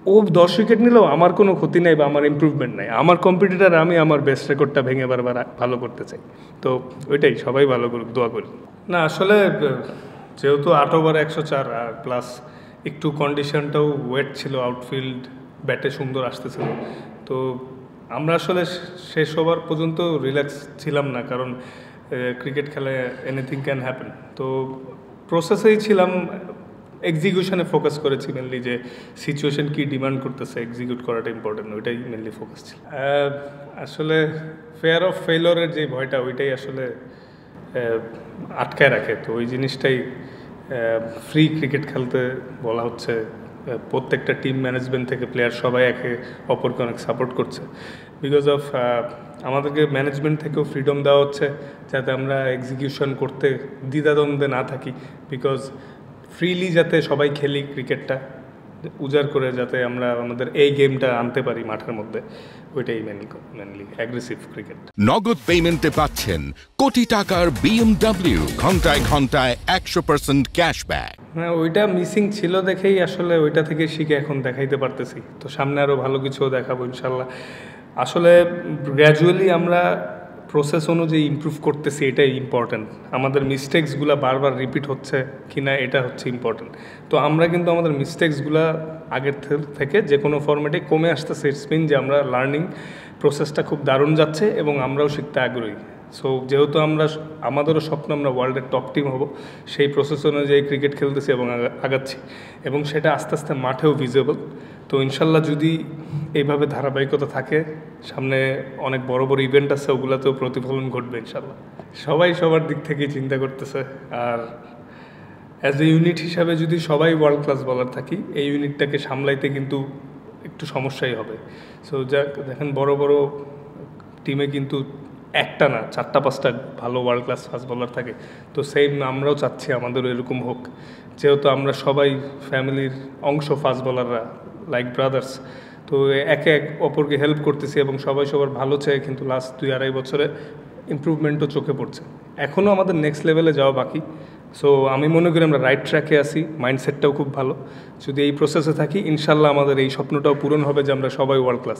ও 10 wicket নিলেও আমার কোনো ক্ষতি নাই বা আমার ইমপ্রুভমেন্ট নাই। আমার কম্পিটিটর আমি আমার বেস্ট রেকর্ডটা ভেঙে বারবার ভালো করতে চাই। তো ওইটাই, সবাই ভালো করুক, দোয়া করি। না আসলে যেহেতু 8 ওভারে 104 আর প্লাস একটু কন্ডিশনটাও ওয়েট ছিল, আউটফিল্ড ব্যাটে সুন্দর আসতেছিল, তো আমরা আসলে শেষ ওভার পর্যন্ত রিল্যাক্স ছিলাম না, কারণ ক্রিকেট খেলায় এনিথিং ক্যান হ্যাপেন। তো প্রসেসেই ছিলাম, এক্সিকিউশনে ফোকাস করেছি মেনলি, যে সিচুয়েশন কি ডিমান্ড করতেছে এক্সিকিউট করাটা ইম্পর্টেন্ট, ওইটাই মেনলি ফোকাস ছিল। আসলে ফেয়ার অফ ফেইলরের যে ভয়টা, ওইটাই আসলে আটকায় রাখে। তো ওই জিনিসটাই ফ্রি ক্রিকেট খেলতে বলা হচ্ছে, প্রত্যেকটা টিম ম্যানেজমেন্ট থেকে প্লেয়ার সবাই একে অপরকে অনেক সাপোর্ট করছে। বিকজ অফ আমাদেরকে ম্যানেজমেন্ট থেকেও ফ্রিডম দেওয়া হচ্ছে যাতে আমরা এক্সিকিউশন করতে দ্বিধাদ্বন্দ্বে না থাকি, বিকজ ফ্রিলি যাতে সবাই খেলি ক্রিকেটটা উজাড় করে, যাতে আমরা আমাদের এই গেমটা আনতে পারি মাঠের মধ্যে, ওইটাই মেনলি অ্যাগ্রেসিভ ক্রিকেট। নগদ পেমেন্টে পাচ্ছেন কোটি টাকার BMW, ঘন্টায় ঘন্টায় 100% ক্যাশব্যাক। হ্যাঁ, ওইটা মিসিং ছিল দেখেই আসলে ওইটা থেকে শিখে এখন দেখাইতে পারতেছি। তো সামনে আরও ভালো কিছুও দেখাবো ইনশাল্লাহ। আসলে গ্র্যাজুয়ালি আমরা প্রসেস অনুযায়ী ইমপ্রুভ করতেছি, এটাই ইম্পর্ট্যান্ট। আমাদের মিস্টেক্সগুলো বারবার রিপিট হচ্ছে কি না, এটা হচ্ছে ইম্পর্ট্যান্ট। তো আমরা কিন্তু আমাদের মিস্টেক্সগুলো আগের থেকে যে কোনো ফরম্যাটে কমে আসতেছে। ইটস মিন যে আমরা লার্নিং প্রসেসটা খুব দারুণ যাচ্ছে এবং আমরাও শিখতে আগ্রহী। সো যেহেতু আমাদেরও স্বপ্ন আমরা ওয়ার্ল্ডের টপ টিম হব, সেই প্রসেস অনুযায়ী ক্রিকেট খেলতেছি এবং আগাচ্ছি, এবং সেটা আস্তে আস্তে মাঠেও ভিজিবল। তো ইনশাল্লাহ যদি এইভাবে ধারাবাহিকতা থাকে, সামনে অনেক বড় বড় ইভেন্ট আছে, ওগুলোতেও প্রতিফলন ঘটবে ইনশাল্লাহ। সবাই সবার দিক থেকেই চিন্তা করতেছে, আর অ্যাজ এ ইউনিট হিসাবে যদি সবাই ওয়ার্ল্ড ক্লাস বলার থাকি, এই ইউনিটটাকে সামলাইতে কিন্তু একটু সমস্যাই হবে। সো দেখেন বড় বড় টিমে কিন্তু একটা না 4-5টা ভালো ওয়ার্ল্ড ক্লাস ফাস্ট বলার থাকে। তো সেম আমরাও চাচ্ছি আমাদেরও এরকম হোক, যেহেতু আমরা সবাই ফ্যামিলির অংশ, ফাস্ট বলাররা লাইক ব্রাদার্স। তো একে অপরকে হেল্প করতেছি এবং সবাই সবার ভালো চায়, কিন্তু লাস্ট 2-2.5 বছরে ইমপ্রুভমেন্টও চোখে পড়ছে। এখনও আমাদের নেক্সট লেভেলে যাওয়া বাকি। সো আমি মনে করি আমরা রাইট ট্র্যাকে আছি, মাইন্ডসেটটাও খুব ভালো। যদি এই প্রসেসে থাকি, ইনশাল্লাহ আমাদের এই স্বপ্নটাও পূরণ হবে যে আমরা সবাই ওয়ার্ল্ড ক্লাস।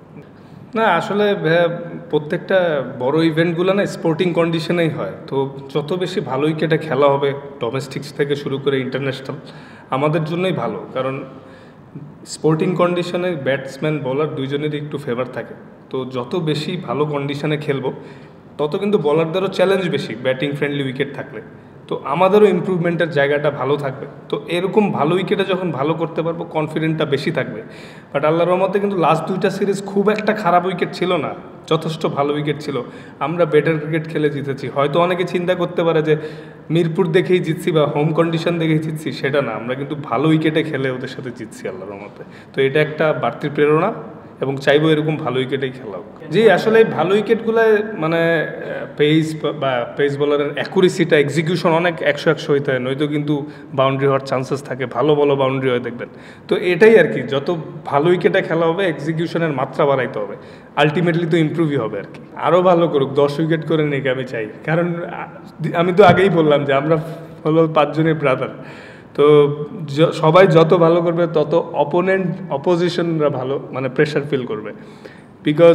না আসলে প্রত্যেকটা বড় ইভেন্টগুলো না স্পোর্টিং কন্ডিশনেই হয়। তো যত বেশি ভালো উইকেটে খেলা হবে, ডোমেস্টিক্স থেকে শুরু করে ইন্টারন্যাশনাল, আমাদের জন্যই ভালো। কারণ স্পোর্টিং কন্ডিশনে ব্যাটসম্যান বোলার দুইজনেরই একটু ফেভার থাকে। তো যত বেশি ভালো কন্ডিশনে খেলবো, তত কিন্তু বোলারদেরও চ্যালেঞ্জ বেশি ব্যাটিং ফ্রেন্ডলি উইকেট থাকলে। তো আমাদেরও ইমপ্রুভমেন্টের জায়গাটা ভালো থাকবে। তো এরকম ভালো উইকেটে যখন ভালো করতে পারবো, কনফিডেন্টটা বেশি থাকবে। বাট আল্লাহর রহমতে কিন্তু লাস্ট 2টা সিরিজ খুব একটা খারাপ উইকেট ছিল না, যথেষ্ট ভালো উইকেট ছিল। আমরা বেটার ক্রিকেট খেলে জিতেছি। হয়তো অনেকে চিন্তা করতে পারে যে মিরপুর দেখেই জিতছি বা হোম কন্ডিশন দেখেই জিতছি, সেটা না, আমরা কিন্তু ভালো উইকেটে খেলে ওদের সাথে জিতছি আল্লাহর রহমতে। তো এটা একটা বাড়তি প্রেরণা, এবং চাইবো এরকম ভালো উইকেটেই খেলা হোক। জি আসলে এই ভালো উইকেটগুলোয় মানে পেস বোলারের অ্যাকুরেসিটা, এক্সিকিউশন অনেক 100-100 হইতে হয়, নয়তো কিন্তু বাউন্ডারি হওয়ার চান্সেস থাকে। ভালো বাউন্ডারি হয় দেখবেন। তো এটাই আর কি, যত ভালো উইকেটে খেলা হবে এক্সিকিউশনের মাত্রা বাড়াইতে হবে, আলটিমেটলি তো ইমপ্রুভই হবে আর কি। আরও ভালো করুক, 10 উইকেট করে নিক আমি চাই। কারণ আমি তো আগেই বললাম যে আমরা হলো 5 জনের ব্রাদার। তো সবাই যত ভালো করবে, তত অপোজিশনরা ভালো মানে প্রেশার ফিল করবে। বিকজ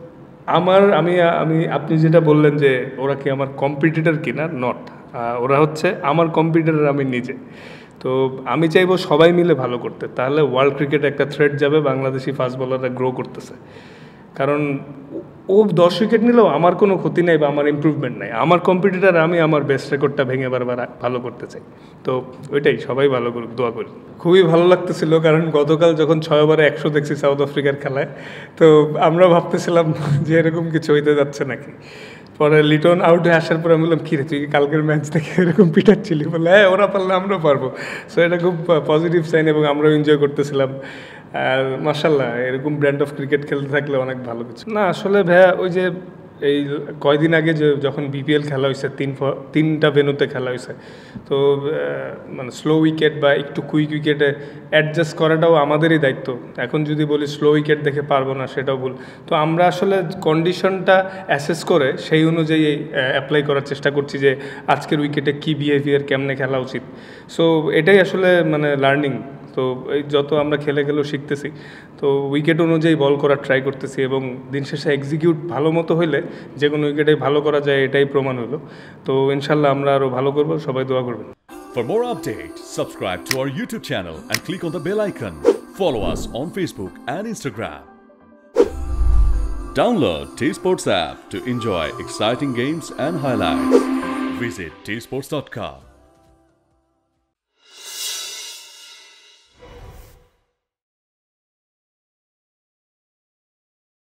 আপনি যেটা বললেন যে ওরা কি আমার কম্পিটিটর কিনা, নট, ওরা হচ্ছে আমার কম্পিটিটর আমি নিজে। তো আমি চাইবো সবাই মিলে ভালো করতে, তাহলে ওয়ার্ল্ড ক্রিকেটে একটা থ্রেড যাবে, বাংলাদেশি ফাস্ট বোলাররা গ্রো করতেছে। কারণ ও 10 উইকেট নিলেও আমার কোনো ক্ষতি নাই বা আমার ইমপ্রুভমেন্ট নাই। আমার কম্পিটিটর আমি আমার বেস্ট রেকর্ডটা ভেঙে বারবার ভালো করতে চাই। তো ওইটাই, সবাই ভালো করুক, দোয়া করি। খুবই ভালো লাগতেছিল, কারণ গতকাল যখন 6 ওভারে 100 দেখছি সাউথ আফ্রিকার খেলায়, তো আমরা ভাবতেছিলাম যে এরকম কিছু হইতে যাচ্ছে নাকি। পরে লিটন আউট হয়ে আসার পরে আমি বললাম, কী রে তুই কালকের ম্যাচ দেখে এরকম পিটাচ্ছিলি? বলে হ্যাঁ, ওরা পারলে আমরাও পারবো। সো এটা খুব পজিটিভ সাইন এবং আমরাও এনজয় করতেছিলাম। আর মাশাল্লাহ, এরকম ব্র্যান্ড অফ ক্রিকেট খেলতে থাকলে অনেক ভালো কিছু। না আসলে ভাইয়া, ওই যে এই কয়দিন আগে যখন বিপিএল খেলা হয়েছে, 3টা ভেন্যুতে খেলা হয়েছে, তো মানে স্লো উইকেট বা একটু কুইক উইকেটে অ্যাডজাস্ট করাটাও আমাদেরই দায়িত্ব। এখন যদি বলি স্লো উইকেট দেখে পারবো না, সেটাও ভুল। তো আমরা আসলে কন্ডিশনটা অ্যাসেস করে সেই অনুযায়ী অ্যাপ্লাই করার চেষ্টা করছি যে আজকের উইকেটে কী বিহেভিয়ার, কেমনে খেলা উচিত। সো এটাই আসলে মানে লার্নিং। তো এই যত আমরা খেলে খেলেও শিখতেছি, তো উইকেট অনুযায়ী বল করার ট্রাই করতেছি এবং দিন শেষে এক্সিকিউট ভালো মতো হইলে যে কোনো উইকেটে ভালো করা যায়, এটাই প্রমাণ হলো। তো ইনশাল্লাহ আমরা আরও ভালো করবো, সবাই দোয়া করবেন। For more updates, subscribe to our YouTube channel and click on the bell icon. Follow us on Facebook and Instagram. Download TSports app to enjoy exciting games and highlights. Visit tsports.com.